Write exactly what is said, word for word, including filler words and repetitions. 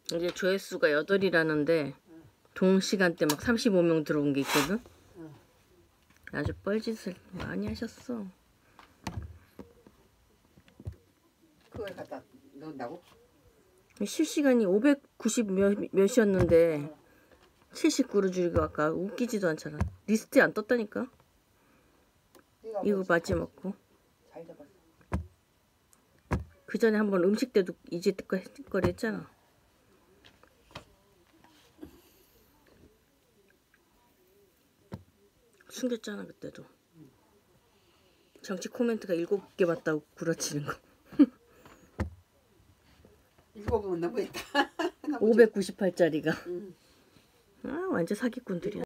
이제 조회수가 여덟이라는데 동시간대 막 삼십오 명 들어온 게 있거든. 아주 뻘짓을 많이 하셨어. 그걸 갖다 넣는다고? 실시간이 오백구십 몇, 몇이었는데 칠십구로 줄이고 아까 웃기지도 않잖아. 리스트에 안 떴다니까. 이거 맞지 먹고. 잘 잡았어. 그 전에 한번 음식 때도 이제 거리 했잖아. 숨겼잖아 그때도. 정치 코멘트가 일곱 개 봤다고 구라치는 거. 일곱은 너무했다. 오백구십팔 짜리가. 응. 아 완전 사기꾼들이야.